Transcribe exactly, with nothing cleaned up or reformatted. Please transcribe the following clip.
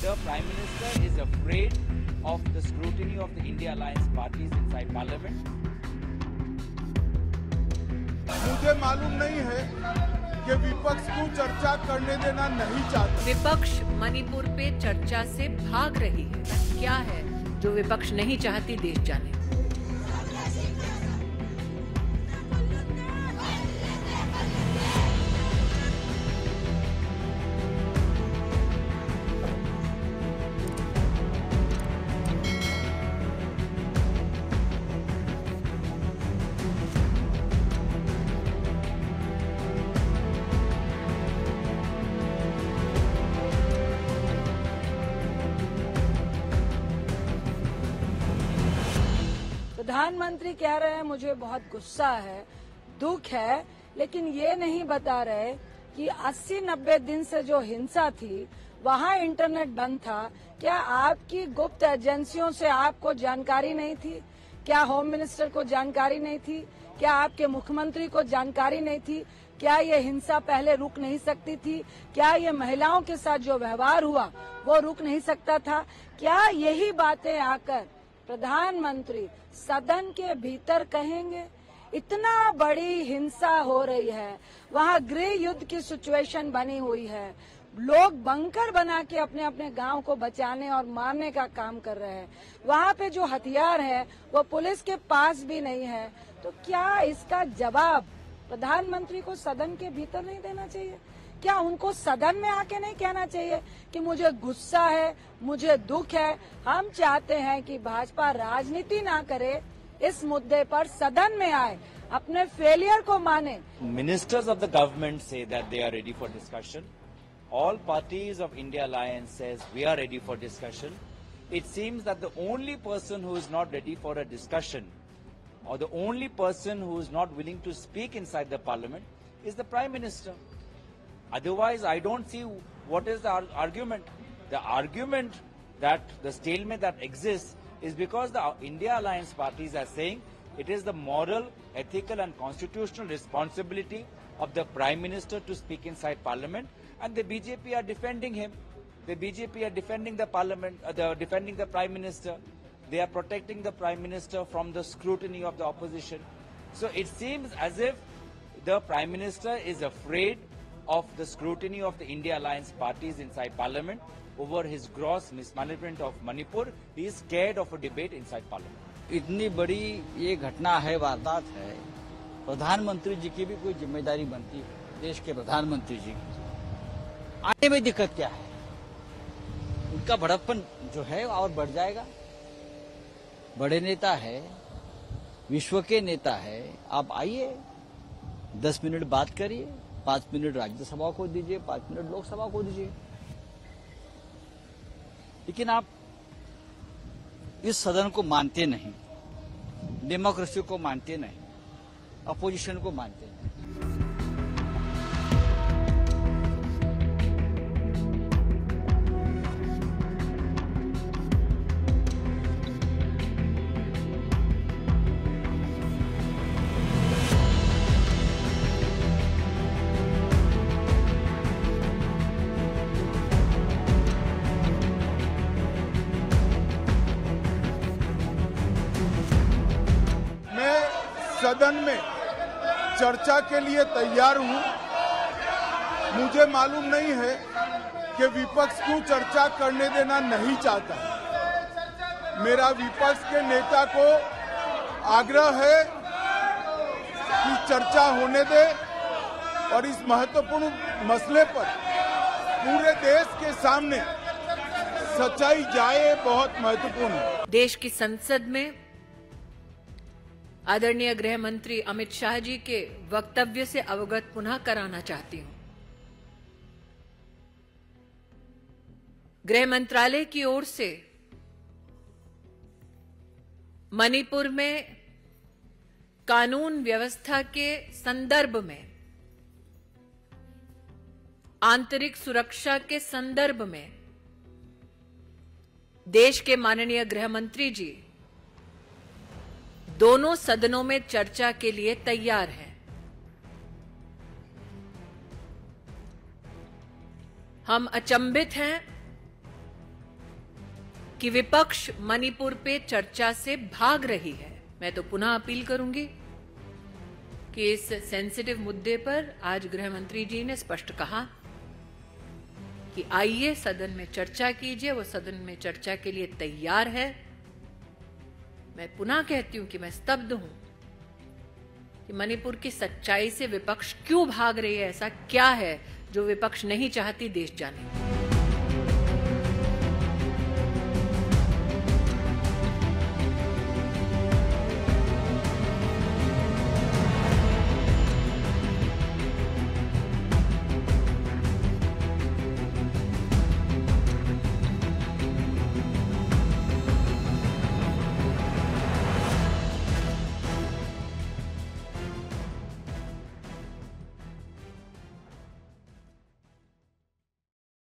the Prime Minister is afraid of the scrutiny of the India Alliance parties inside Parliament. मुझे मालूम नहीं है कि विपक्ष को चर्चा करने देना नहीं चाहता। विपक्ष मणिपुर पे चर्चा से भाग रही है। क्या है जो विपक्ष नहीं चाहती, देश जाने। प्रधानमंत्री कह रहे हैं मुझे बहुत गुस्सा है, दुख है, लेकिन ये नहीं बता रहे कि अस्सी नब्बे दिन से जो हिंसा थी वहाँ इंटरनेट बंद था। क्या आपकी गुप्त एजेंसियों से आपको जानकारी नहीं थी? क्या होम मिनिस्टर को जानकारी नहीं थी? क्या आपके मुख्यमंत्री को जानकारी नहीं थी? क्या ये हिंसा पहले रुक नहीं सकती थी? क्या ये महिलाओं के साथ जो व्यवहार हुआ वो रुक नहीं सकता था? क्या यही बातें आकर प्रधानमंत्री सदन के भीतर कहेंगे? इतना बड़ी हिंसा हो रही है, वहाँ गृह युद्ध की सिचुएशन बनी हुई है, लोग बंकर बना के अपने अपने गांव को बचाने और मारने का काम कर रहे हैं। वहाँ पे जो हथियार है वो पुलिस के पास भी नहीं है। तो क्या इसका जवाब प्रधानमंत्री को सदन के भीतर नहीं देना चाहिए? क्या उनको सदन में आके नहीं कहना चाहिए कि मुझे गुस्सा है, मुझे दुख है? हम चाहते हैं कि भाजपा राजनीति ना करे, इस मुद्दे पर सदन में आए, अपने फेलियर को माने। Ministers of the government say that they are ready for discussion. All parties of India Alliance says we are ready for discussion. It seems that the only person who is not ready for a discussion, or the only person who is not willing to speak inside the parliament, is the Prime Minister. Otherwise, I don't see what is the argument. The argument that the stalemate that exists is because the India Alliance parties are saying it is the moral, ethical and constitutional responsibility of the Prime Minister to speak inside Parliament, and the B J P are defending him. The B J P are defending the Parliament, uh, the, defending the Prime Minister. They are protecting the Prime Minister from the scrutiny of the opposition. So it seems as if the Prime Minister is afraid of the scrutiny of the India Alliance parties inside Parliament over his gross mismanagement of Manipur. He is scared of a debate inside Parliament. इतनी बड़ी ये घटना है, वारदात है, प्रधानमंत्री जी की भी कोई जिम्मेदारी बनती है। देश के प्रधानमंत्री जी की आने में दिक्कत क्या है? उनका भड़कपन जो है और बढ़ जाएगा। बड़े नेता है, विश्व के नेता है, आप आइए, दस मिनट बात करिए, पांच मिनट राज्यसभा को दीजिए, पांच मिनट लोकसभा को दीजिए। लेकिन आप इस सदन को मानते नहीं, डेमोक्रेसी को मानते नहीं, अपोजिशन को मानते नहीं। सदन में चर्चा के लिए तैयार हूं। मुझे मालूम नहीं है कि विपक्ष को चर्चा करने देना नहीं चाहता। मेरा विपक्ष के नेता को आग्रह है कि चर्चा होने दे और इस महत्वपूर्ण मसले पर पूरे देश के सामने सच्चाई जाए, बहुत महत्वपूर्ण है। देश की संसद में आदरणीय गृह मंत्री अमित शाह जी के वक्तव्य से अवगत पुनः कराना चाहती हूं। गृह मंत्रालय की ओर से मणिपुर में कानून व्यवस्था के संदर्भ में, आंतरिक सुरक्षा के संदर्भ में देश के माननीय गृह मंत्री जी दोनों सदनों में चर्चा के लिए तैयार हैं। हम अचंभित हैं कि विपक्ष मणिपुर पे चर्चा से भाग रही है। मैं तो पुनः अपील करूंगी कि इस सेंसिटिव मुद्दे पर आज गृह मंत्री जी ने स्पष्ट कहा कि आइए सदन में चर्चा कीजिए, वो सदन में चर्चा के लिए तैयार है। मैं पुनः कहती हूं कि मैं स्तब्ध हूं कि मणिपुर की सच्चाई से विपक्ष क्यों भाग रही है। ऐसा क्या है जो विपक्ष नहीं चाहती देश जाने।